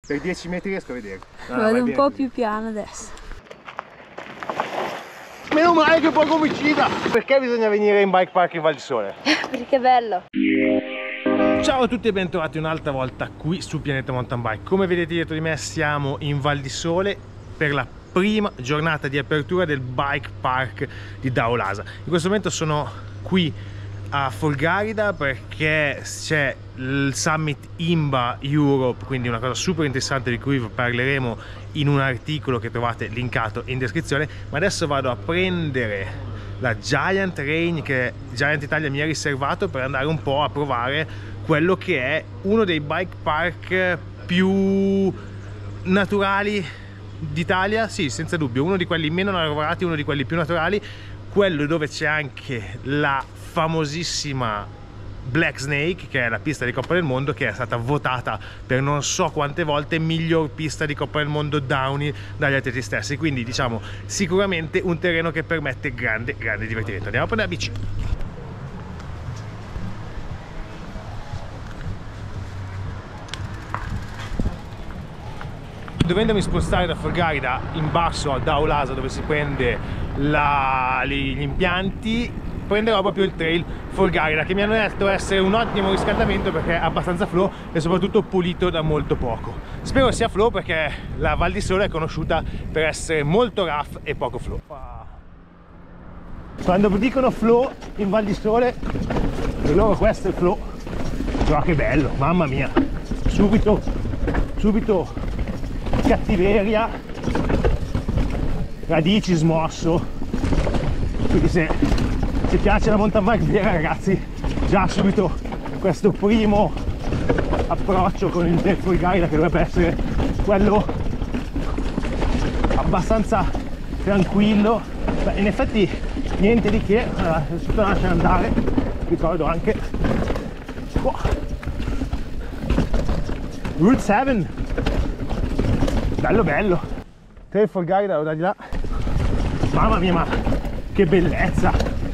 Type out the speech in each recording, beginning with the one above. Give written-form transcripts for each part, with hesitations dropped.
Per 10 metri riesco a vederlo. Vado un po' più piano adesso. Meno male che poco omicida! Perché bisogna venire in bike park in Val di Sole? Perché è bello. Ciao a tutti e bentrovati un'altra volta qui su Pianeta Mountain Bike. Come vedete dietro di me siamo in Val di Sole per la prima giornata di apertura del bike park di Daulasa. In questo momento sono qui a Folgarida perché c'è il Summit IMBA Europe, quindi una cosa super interessante di cui vi parleremo in un articolo che trovate linkato in descrizione. Ma adesso vado a prendere la Giant Range che Giant Italia mi ha riservato per andare un po' a provare quello che è uno dei bike park più naturali d'Italia, sì, senza dubbio, uno di quelli meno lavorati, uno di quelli più naturali, quello dove c'è anche la famosissima Black Snake, che è la pista di Coppa del Mondo, che è stata votata per non so quante volte miglior pista di Coppa del Mondo downhill dagli atleti stessi. Quindi diciamo sicuramente un terreno che permette grande divertimento. Andiamo a prendere la bici. Dovendomi spostare da Folgarida in basso a Daulasa, dove si prende gli impianti, prenderò proprio il trail Folgarida, che mi hanno detto essere un ottimo riscaldamento perché è abbastanza flow e soprattutto pulito da molto poco. Spero sia flow perché la Val di Sole è conosciuta per essere molto rough e poco flow. Quando dicono flow in Val di Sole, per loro questo è il flow. Però che bello, mamma mia! Subito cattiveria, radici, smosso. Quindi se piace la mountain bike vera, ragazzi, già subito questo primo approccio con il Folgarida, che dovrebbe essere quello abbastanza tranquillo. Beh, in effetti niente di che, si può lasciare andare. Ricordo anche Route 7, bello. Trail Folgarida da di là. Mamma mia, ma che bellezza,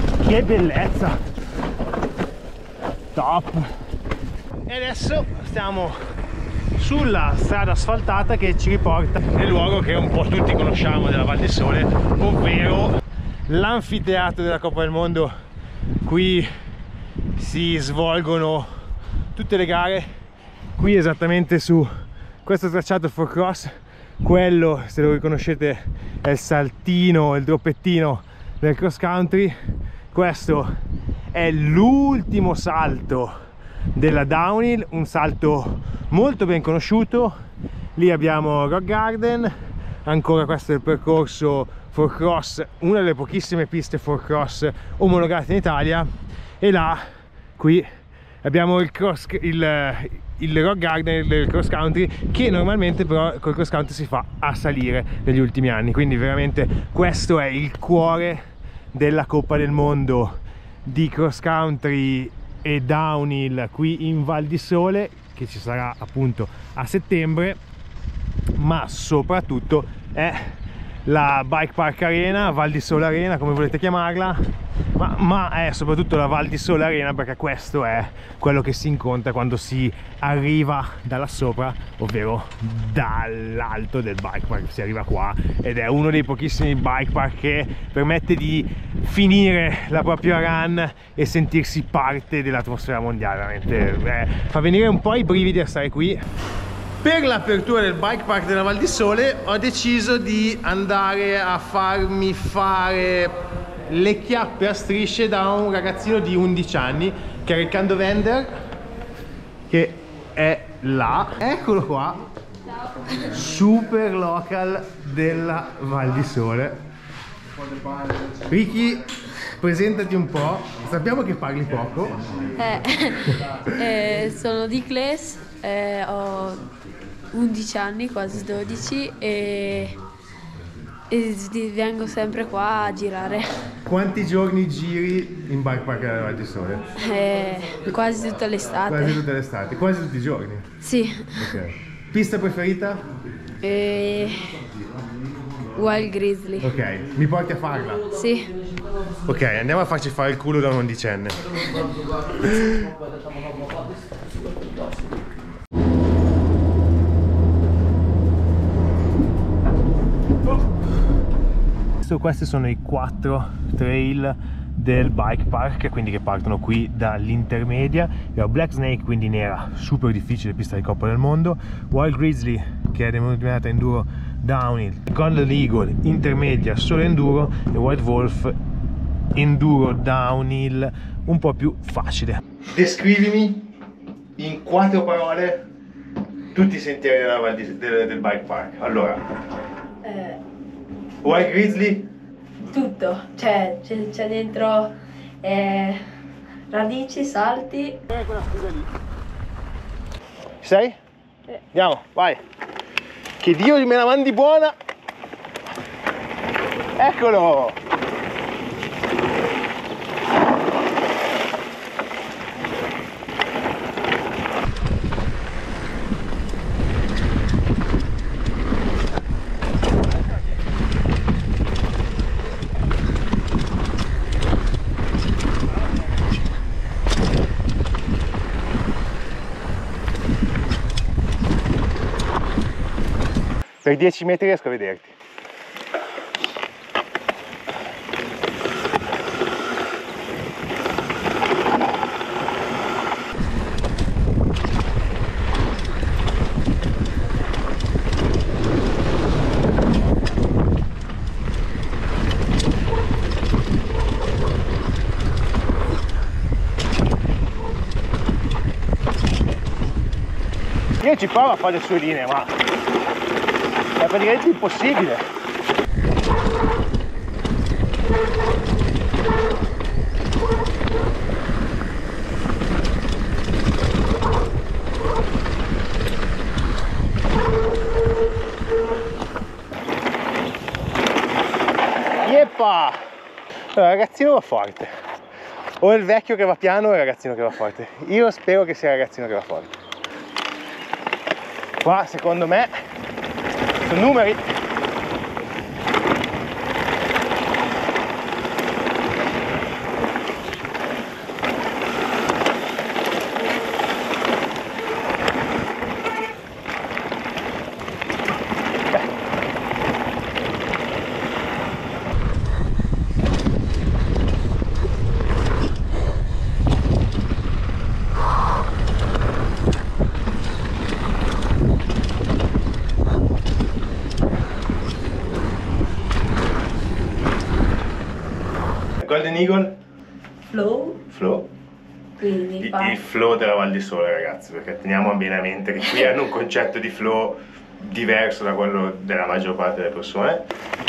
top. E adesso stiamo sulla strada asfaltata che ci riporta nel luogo che un po' tutti conosciamo della Val di Sole, ovvero l'anfiteatro della Coppa del Mondo. Qui si svolgono tutte le gare, qui esattamente su questo tracciato for cross. Quello, se lo riconoscete, è il saltino, il droppettino del cross country. Questo è l'ultimo salto della downhill, un salto molto ben conosciuto. Lì abbiamo Rock Garden, ancora questo è il percorso for cross, una delle pochissime piste for cross omologate in Italia. E là, qui abbiamo il Rock Garden del cross country, che normalmente però col cross country si fa a salire negli ultimi anni. Quindi veramente questo è il cuore della Coppa del Mondo di cross country e downhill qui in Val di Sole, che ci sarà appunto a settembre. Ma soprattutto è la Bike Park Arena, Val di Sole Arena, come volete chiamarla, ma è soprattutto la Val di Sole Arena perché questo è quello che si incontra quando si arriva da là sopra, ovvero dall'alto del bike park. Si arriva qua ed è uno dei pochissimi bike park che permette di finire la propria run e sentirsi parte dell'atmosfera mondiale. Veramente fa venire un po' i brividi a stare qui. Per l'apertura del bike park della Val di Sole ho deciso di andare a farmi fare le chiappe a strisce da un ragazzino di 11 anni che è Riccardo Vender, che è là, eccolo qua, super local della Val di Sole. Ricky, presentati un po', sappiamo che parli poco. Sono di Cles, ho 11 anni, quasi 12, e vengo sempre qua a girare. Quanti giorni giri in bike park della Val di Sole? Quasi tutta l'estate. Quasi tutte le estati, quasi tutti i giorni? Sì. Ok. Pista preferita? Wild Grizzly. Ok, mi porti a farla? Sì. Ok, andiamo a farci fare il culo da un undicenne. maestro, questi sono i 4 trail del bike park, quindi che partono qui dall'intermedia. Abbiamo Black Snake, quindi nera, super difficile, pista di Coppa del Mondo. Wild Grizzly, che è denominata enduro downhill. Golden Eagle, intermedia, solo enduro. E White Wolf, enduro downhill, un po' più facile. Descrivimi in 4 parole tutti i sentieri del bike park. Allora, Wild Grizzly, Tutto, cioè c'è dentro radici, salti. Quella scusa lì. Ci sei? Andiamo, vai. Che Dio me la mandi buona. Eccolo. Per 10 metri riesco a vederti. Io ci provo a fare le sue linee, ma è praticamente impossibile. Yeppa! Allora, il ragazzino va forte. O il vecchio che va piano o il ragazzino che va forte. Io spero che sia il ragazzino che va forte. Qua, secondo me, sono numeri. Golden Eagle? Flow? Quindi Il flow della Val di Sole, ragazzi, perché teniamo bene a mente che qui hanno un concetto di flow diverso da quello della maggior parte delle persone.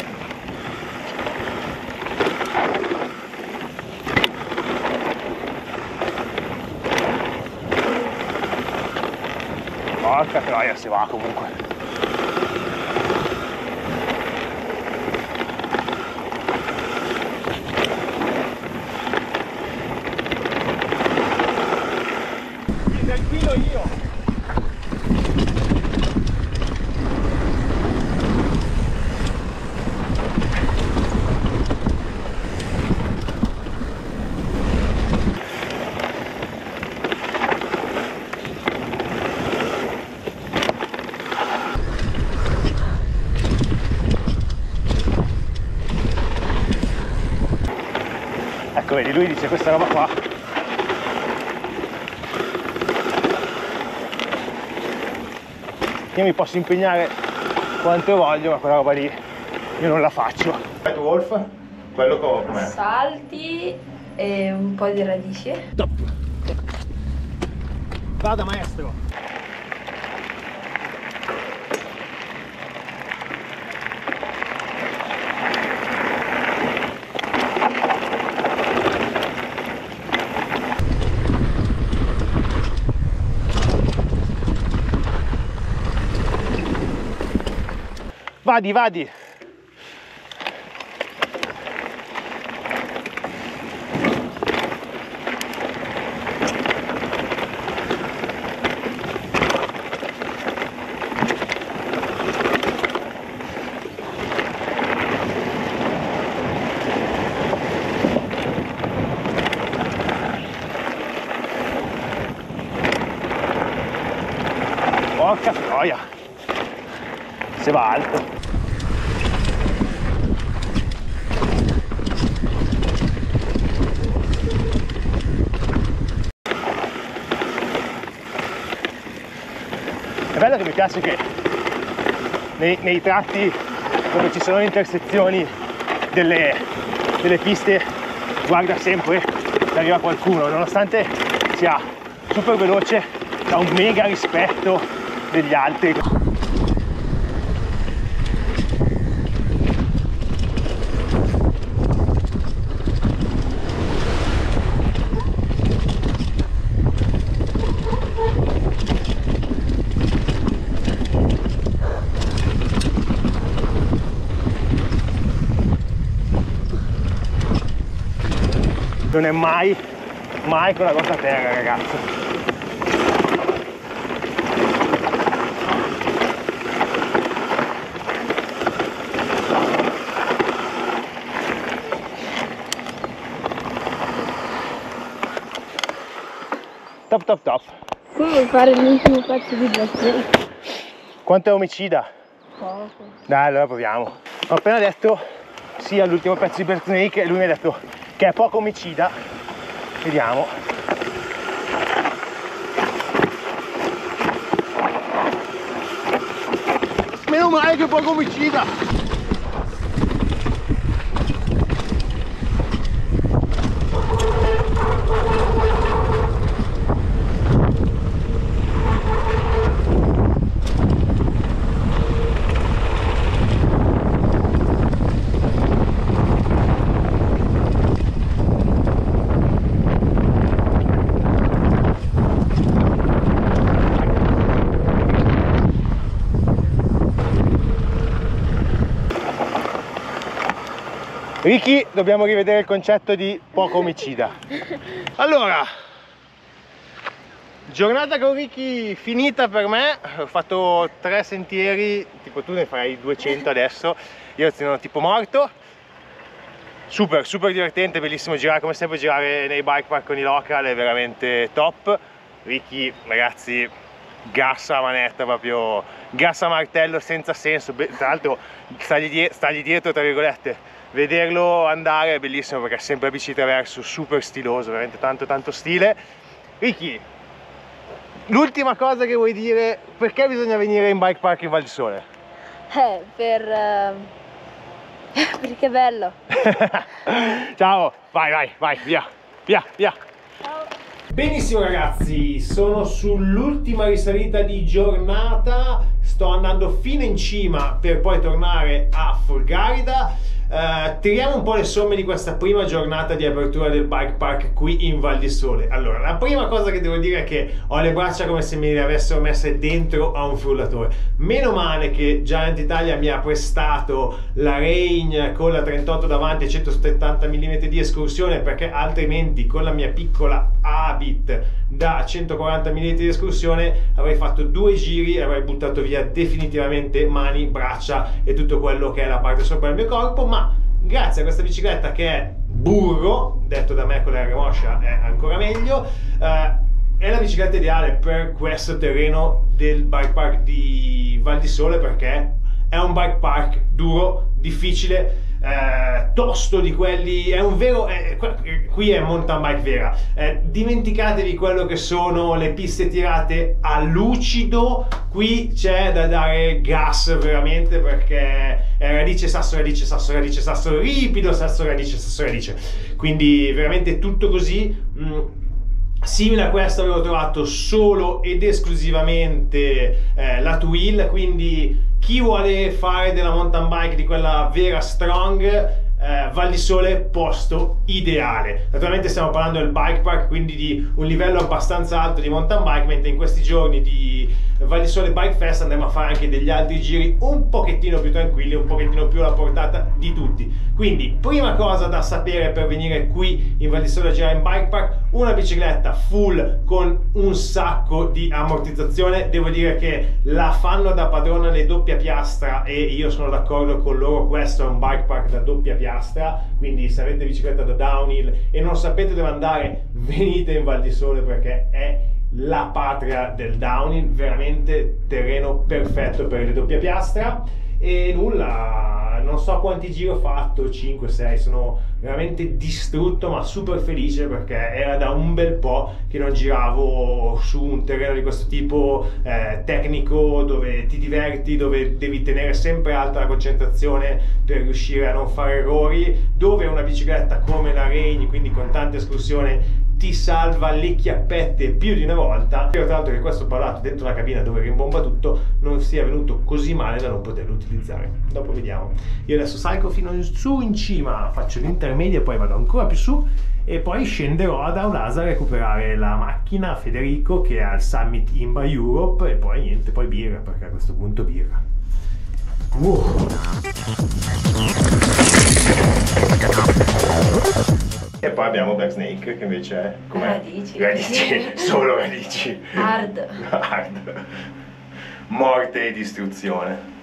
Porca troia, si va comunque. Io. Ecco, vedi, lui dice questa roba qua. Io mi posso impegnare quanto voglio, ma quella roba lì io non la faccio. White Wolf, quello com'è? Salti e un po' di radici. Top. Vada maestro. Vadi, vadi. Porca troia. Se va alto. bello che mi piace che nei tratti dove ci sono le intersezioni delle piste, guarda sempre che arriva qualcuno, nonostante sia super veloce, ha un mega rispetto degli altri. Non è mai con la goccia a terra, ragazzi. Top. Come vuoi fare l'ultimo pezzo di Black? Quanto è omicida? Poco. Dai, allora proviamo. Ho appena detto sì all'ultimo pezzo di Black Snake e lui mi ha detto che è poco omicida. Vediamo. Meno male che è poco omicida. Ricky, dobbiamo rivedere il concetto di poco omicida. Allora, giornata con Ricky finita per me. Ho fatto 3 sentieri, tipo tu ne farai 200 adesso, io sono tipo morto. Super divertente, bellissimo girare, come sempre girare nei bike park con i local è veramente top. Ricky, ragazzi, gas a manetta, proprio gas a martello senza senso. Tra l'altro stargli dietro, tra virgolette, vederlo andare è bellissimo perché è sempre a bici traverso, super stiloso, veramente tanto stile. Ricky, l'ultima cosa che vuoi dire, perché bisogna venire in bike park in Val di Sole? Perché è bello. Ciao, vai, via. Ciao. Benissimo ragazzi, sono sull'ultima risalita di giornata, sto andando fino in cima per poi tornare a Folgarida. Tiriamo un po' le somme di questa prima giornata di apertura del bike park qui in Val di Sole. Allora, la prima cosa che devo dire è che ho le braccia come se me le avessero messe dentro a un frullatore. Meno male che Giant Italia mi ha prestato la Range con la 38 davanti e 170 mm di escursione, perché altrimenti con la mia piccola Habit da 140 mm di escursione avrei fatto 2 giri e avrei buttato via definitivamente mani, braccia e tutto quello che è la parte sopra del mio corpo. Ma grazie a questa bicicletta che è burro, detto da me con la R-Moscia è ancora meglio, è la bicicletta ideale per questo terreno del bike park di Val di Sole, perché è un bike park duro, difficile, tosto di quelli, è un vero, qui è mountain bike vera. Dimenticatevi quello che sono le piste tirate a lucido, qui c'è da dare gas veramente, perché è radice, sasso, ripido, sasso, radice, quindi veramente tutto così. Simile a questo avevo trovato solo ed esclusivamente la Two Wheel, quindi chi vuole fare della mountain bike di quella vera strong, Val di Sole posto ideale. Naturalmente stiamo parlando del bike park, quindi di un livello abbastanza alto di mountain bike, mentre in questi giorni di Val di Sole Bike Fest andremo a fare anche degli altri giri un pochettino più tranquilli, un pochettino più alla portata di tutti. Quindi prima cosa da sapere per venire qui in Val di Sole a girare in bike park: una bicicletta full con un sacco di ammortizzazione. Devo dire che la fanno da padrona le doppia piastra e io sono d'accordo con loro, questo è un bike park da doppia piastra, quindi se avete bicicletta da downhill e non sapete dove andare, venite in Val di Sole perché è la patria del downhill, veramente terreno perfetto per le doppia piastra. E nulla, non so quanti giri ho fatto, 5-6, sono veramente distrutto ma super felice, perché era da un bel po' che non giravo su un terreno di questo tipo, tecnico, dove ti diverti, dove devi tenere sempre alta la concentrazione per riuscire a non fare errori, dove una bicicletta come la Reign, quindi con tanta escursione, ti salva le chiappette più di una volta. Spero tra l'altro che questo parlato dentro una cabina dove rimbomba tutto non sia venuto così male da non poterlo utilizzare. Dopo vediamo. Io adesso salgo fino in su in cima, faccio l'intermedia, poi vado ancora più su e poi scenderò ad Aulasa a recuperare la macchina Federico che è al Summit IMBA Europe, e poi niente, poi birra, perché a questo punto birra. E poi abbiamo Black Snake che invece è come radici, solo radici. Hard. Hard. Morte e distruzione.